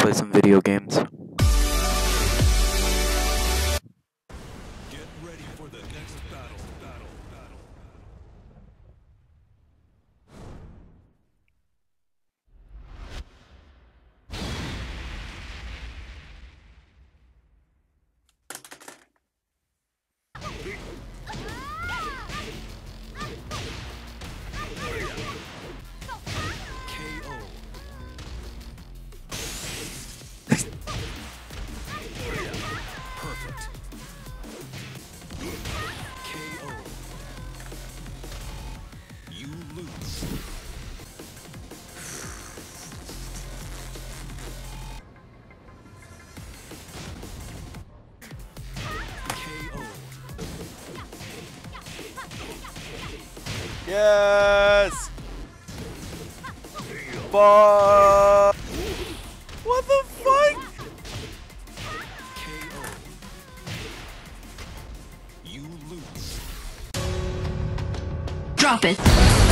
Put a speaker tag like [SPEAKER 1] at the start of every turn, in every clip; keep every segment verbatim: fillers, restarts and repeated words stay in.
[SPEAKER 1] play some video games.
[SPEAKER 2] Get ready for the next battle. Battle. Battle.
[SPEAKER 3] Yes! Fuck! What the fuck?
[SPEAKER 2] K O. You lose.
[SPEAKER 4] Drop it.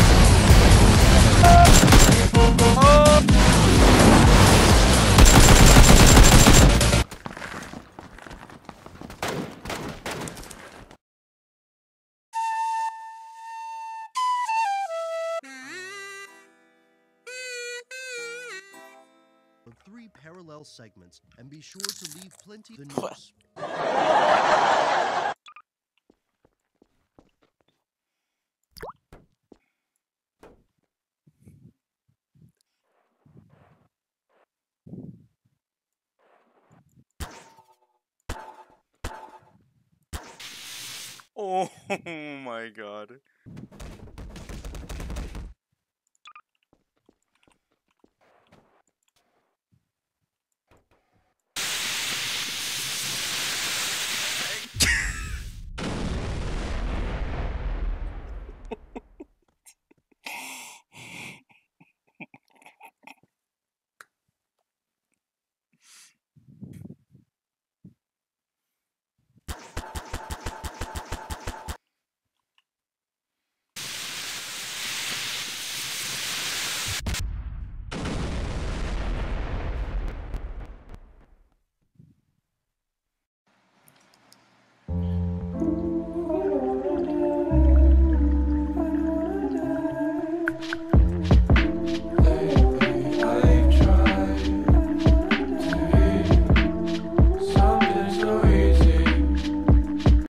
[SPEAKER 5] Three parallel segments, and be sure to leave plenty of the news.
[SPEAKER 3] Oh my god.